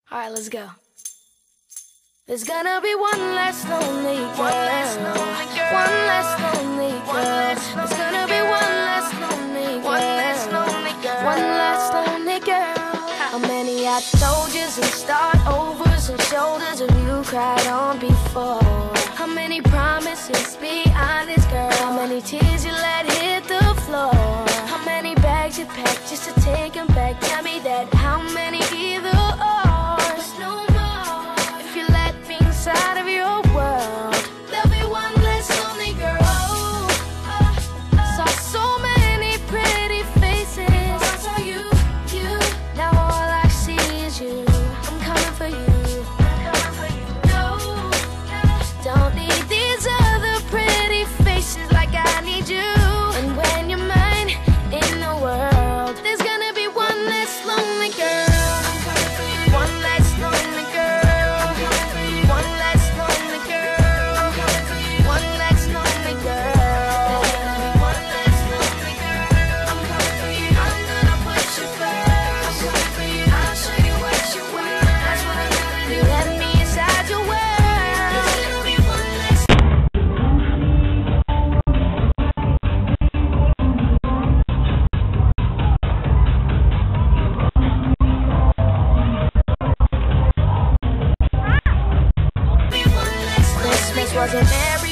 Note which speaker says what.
Speaker 1: Alright, let's go. There's gonna be one less lonely girl. One less lonely girl. One less lonely girl. There's gonna be one less lonely girl. One less lonely girl. One less lonely girl. How many hot soldiers and start overs and shoulders have you cried on before? How many promises behind this girl? How many tears you let hit the floor? How many bags you packed just to take them back? Tell me that. How many either or? No more. If you let me inside of your world, there'll be one less lonely girl. Saw so many pretty faces. I saw you. Now all I see is you. I'm coming for you. No, don't need these other pretty faces like I need you. And when you're mine in the world, there's gonna be one less lonely girl. One less lonely girl. One less lonely girl. One less lonely girl. One less lonely girl. I'm gonna put you first. I'll show you what you want. That's what I'm gonna do. Let me inside your world. There's gonna be one less. Christmas wasn't there